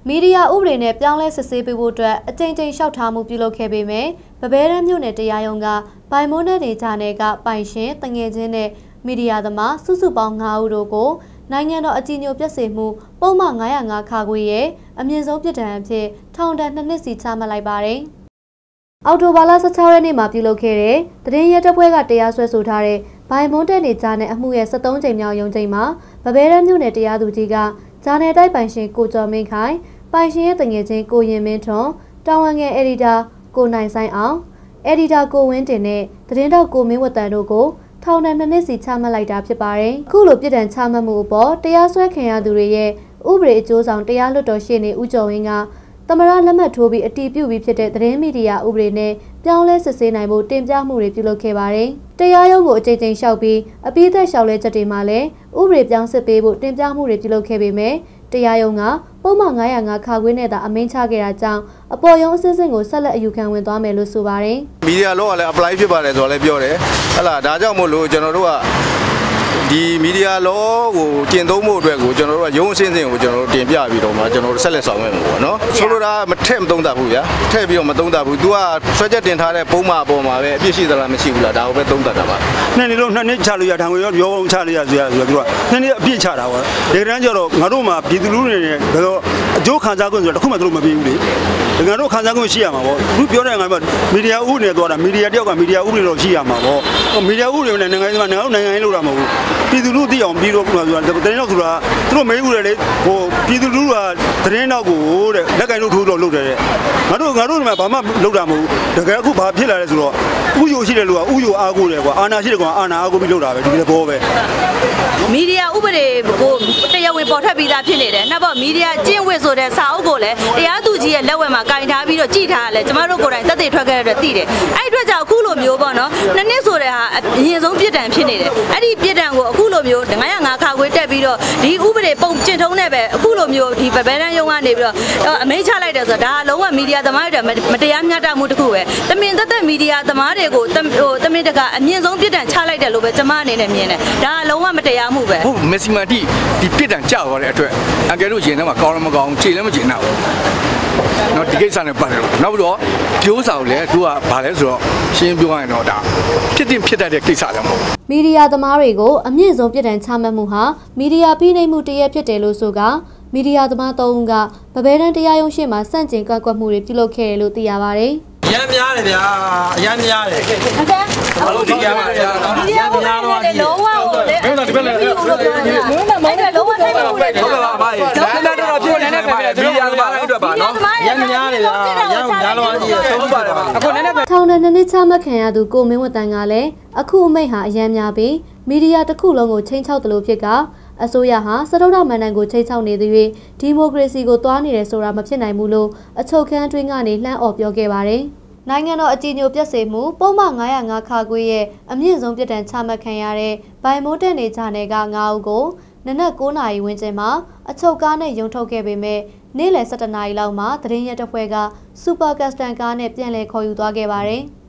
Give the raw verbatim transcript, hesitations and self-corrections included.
မီဒီယာဥပဒေနဲ့ပြောင်းလဲစစ်ဆေးပေးဖို့အတွက်အကြိမ်ကြိမ်လျှောက်ထားမှုပြုလုပ်ခဲ့ပေမဲ့ဗဘဲတန်းမြို့နယ်တရားရုံးကပိုင်မွန်းတဲ့ဒေသနယ်ကပိုင်ရှင်တငယ်ချင်းနဲ့မီဒီယာသမားစုစုပေါင်း၅ဦးတို့ကိုနိုင်ငံတော်အကြီးအကျယ်ပြည့်စုံမှုပုံမှန်၅၀၅ခါခွေရဲ့အမြင့်ဆုံးပြစ်ဒဏ်အဖြစ်ထောင်ဒဏ်နှစ်နှစ်စီချမှတ်လိုက်ပါတယ်။အော်တိုဘာလ၁၆ရက်နေ့မှာပြုလုပ်ခဲ့တဲ့တရင်ရဲတပ်ဖွဲ့ကတရားစွဲဆိုထားတဲ့ဘိုင်မွန်းတဲ့နေဂျာနယ်အမှုရဲ့၁၃ကြိမ်မြောက်ရုံးချိန်မှာဗဘဲတန်းမြို့နယ်တရားသူကြီးကဂျာနယ်တိုက်ပိုင်ရှင်ကိုကျော်မင်းခိုင်ပိုင်ရှင်ရဲ့တငယ်ချင်းကိုရင်မင်းထွန်းတာဝန်ငယ်အက်ဒီတာကိုနိုင်ဆိုင်အောင်အက်ဒီတာကိုဝင်းတင်နဲ့သတင်းတောက်ကိုမင်းဝတ်တန်တို့ကိုထောင်ဒဏ်နှစ်နှစ်စီချမှတ်လိုက်တာဖြစ်ပါတယ်။အခုလိုပြည်ထန်ချမှတ်မှုအပေါ်တရားစွဲခံရသူတွေရဲ့ဥပဒေအကျိုးဆောင်တရားလွှတ်တော်ရှေ့နေဦးကျော်ဝင်းကသမရလက်မှတ်ထိုးပြီးအတည်ပြုပြီးဖြစ်တဲ့သတင်းမီဒီယာဥပဒေနဲ့ပြောင်းလဲစစ်ဆေးနိုင်ဖို့တင်ပြမှုတွေပြုလုပ်ခဲ့ပါတယ်။တရားရုံးကိုအကြိမ်ကြိမ်လျှောက်ပြီးအပိသက်လျှောက်လဲချက်တွေမှာလည်းဥပဒေပြောင်းစစ်ပေးဖို့တင်ပြမှုတွေပြုလုပ်ခဲ့ပေမဲ့တရားရုံးကပုံမှန်၅၀၅ခါခွေးနဲ့သာအမိန့်ချခဲ့တာကြောင့်အပေါ်ရုံးအစစ်အစစ်ကိုဆက်လက်အယူခံဝင်သွားမယ်လို့ဆိုပါတယ်။မီဒီယာလောကလည်း apply ဖြစ်ပါတယ်ဆိုတော့လည်းပြောတယ်။ဟဲ့လားဒါကြောင့်မို့လို့ကျွန်တော်တို့ကဒီမီဒီယာလောကိုကျင့်သုံးမှုအတွက်ကိုကျွန်တော်တို့ကရုံးအစစ်အစစ်ကိုကျွန်တော်တို့တင်ပြပြီးတော့မှကျွန်တော်တို့ဆက်လက်ဆောင်ရွက်မှာပေါ့နော်။ဆိုလိုတာမထက်မသုံးတတ်ဘူးဗျာ။ထည့်ပြီးတော့မသုံးတတ်ဘူး။ तू ကဆွဲချက်တင်ထားတဲ့ပုံမှန်အပေါ်မှာပဲအပြစ်ရှိသလားမရှိဘူးလားဒါကိုပဲသုံးတတ်တာပါ။နှစ်နှစ်လုံးနှစ်နှစ်ချလို့ရထောင်ကိုရောရောချလို့ရဆိုရဆိုတော့ तू ကနှစ်နှစ်အပြစ်ချတာပေါ့။ဒီကနေ့ကျတော့ငါတို့မှာပြည်သူလူထုတွေနဲ့ဘယ်တော့အကျိုးခံစားခွင့်ဆိုတော့တခုမှသူတို့မပေးဘူးလေ။ငါတို့ခံစားခွင့်ရှိရမှာပေါ့။သူပြောတဲ့ငါကမီဒီယာဥပဒေနဲ့သွားတာမီဒီယာတယောက်ကမီဒီယာဥပဒေတော့ရှိရမှာပေါ့။မီဒီယာဥပဒေနဲ့နိုင်ငံရေးမှာနိုင်ငံနိုင်ငံရေးလို့တာမဟုတ်ဘူး။ပြည်သူလူထုသိအောင်ပြီးတော့ပြောဆိုတာသတင်းတော့ဆိုတာသူတို့မေးဘူးလေဟိုပြည်သူလူထုကသတင်းတော့ကိုတဲ့လက်ကင်လို့ထိုးတော့လုပ်တယ်တဲ့ငါတို့ငါတို့ကဘာမှလုပ်တာမဟုတ်ဘူးတကယ်အခုဘာဖြစ်လာလဲဆိုတော့ဥယျိုရှိတဲ့လူကဥယျိုအားကိုတယ်ကွာအာဏာရှိတယ်ကွာအာဏာအားကိုပြီးလုပ်တာပဲဒီလိုဘောပဲမီဒီယာဥပဒေကိုတရားဝင်ပေါ်ထွက်ပြီးသားဖြစ်နေတယ်နောက်ပေါ့မီဒီယာကျင့်ဝတ်ဆိုတဲ့စာအုပ်ကိုလည်းတရားသူကြီးရဲ့လက်ဝဲမှာကင်ထားပြီးတော့ကြည်ထားရလဲကျမတို့ကိုယ်တိုင်သက်သေထွက်ခဲ့တဲ့သိတယ်အဲ့အတွက်ကြောင့်အခုလိုမျိုးပေါ့နော်နှစ်နှစ်ဆိုတဲ့ဟာအရင်ဆုံးပြစ်ဒဏ်ဖြစ်နေတယ်အဲ့ဒီပြစ်ဒဏ်ကိုအခုလိုမျိုး၅၀၅ခါခွေးတက်ပြီးတော့ဒီဥပဒေပုံကျင့်ထုံးနဲ့ပဲအခုလိုမျိုးဒီဗဘဲတန်းရုံးကနေပြီးတော့အမိန့်ချလိုက်တယ်ဆိုတော့ဒါလုံးဝမီဒီယာသမားတွေမတရားမျှတမှုတစ်ခုပဲတမင်သက်သက်မီဒီယာသမားတွေကိုဟိုတမင်တကအမြင့်ဆုံးပြစ်ဒဏ်ချလိုက်တယ်လို့ပဲကျမအနေနဲ့မြင်တယ်ဒါလုံးဝမတရားမှုပဲဟုတ်မက်ဆီမာတီဒီပြစ်ဒဏ်ကျသွားတဲ့အတွက်အန်ကယ်တို့ရင်ထဲမှာကောင်းလည်းမကောင်းခြေလည်းမခြေတော့နော်ဒီကိစ္စနဲ့ပတ်သက်လို့နောက်ပြီးတော့ပြိုးဆောင်လဲသူကဘာလဲဆိုတော့ရှင်းပြောရရင်တော့ဒါဖြစ်တင်ဖြစ်တတ်တဲ့ကိစ္စလည်းမဟုတ်မီဒီယာသမားတွေကိုအမြင့်ဆုံးပြစ်ဒဏ်ချမှတ်မှုဟာမီဒီယာဖိနှိပ်မှုတရက်ဖြစ်တယ်လို့ဆိုကမီဒီယာသမားသုံးဦးကဗဘဲတန်းတရားရုံးရှေ့မှာစန့်ကျင်ကန့်ကွက်မှုတွေပြုလုပ်ခဲ့တယ်လို့သိရပါတယ်။ရမ်းများတယ်ဗျာအရမ်းများတယ်။ဟုတ်ကဲ့။ဘာလို့ဒီကြမှာဗျာ။ရမ်းများတော့ဒီလုံးဝကိုလေ။ဒီဘက်လည်းဒီဘက်လည်းလုံးဝလုံးဝထိုက်ပါဘူး။ဟုတ်ကဲ့ပါအမ။ဒါနဲ့တော့ဖြစ်နေတယ်ဗျာ။မီဒီယာသမားတွေအတွက်ပါနော်။ရမ်းများတယ်ဗျာ။ရမ်းများတော့ကြီးဆုံးပါတယ်ပါ။အခုနည်းနည်းထောင်ဒဏ်နှစ်နှစ်ချမှတ်ခံရသူကိုမင်းဝတ်တန်ကလည်းအခုအမိန့်ဟာအရမ်းများပြီးမီဒီယာတစ်ခုလုံးကိုချိန်ချောက်တယ်လို့ဖြစ်ကအစိုးရဟာစတုတ္ထမဏ္ဍိုင်ကိုချိန်ချောက်နေသူ၍ဒီမိုကရေစီကိုသွားနေတယ်ဆိုတာမဖြစ်နိုင်ဘူးလို့အချုပ်ခန်းတွင်းကနေလှမ်းအော်ပြောခဲ့ပါတယ်။နိုင်ငံတော်အကြီးအကျယ်ပြည့်စုံမှုပုံမှန်၅၀၅ခါခွေရဲ့အမြင့်ဆုံးပြစ်ဒဏ်ချမှတ်ခံရတဲ့ဘိုင်မိုးတက်နေကြတဲ့က၅ဦးကိုနနက်၉နာရီဝန်းကျင်မှာအချုပ်ကားနဲ့ရုံထုတ်ခဲ့ပေမဲ့နေ့လယ်၁၁နာရီလောက်မှာသတင်းရဲတပ်ဖွဲ့ကစူပါကတ်စတန်ကားနဲ့ပြန်လည်ခေါ်ယူသွားခဲ့ပါတယ်။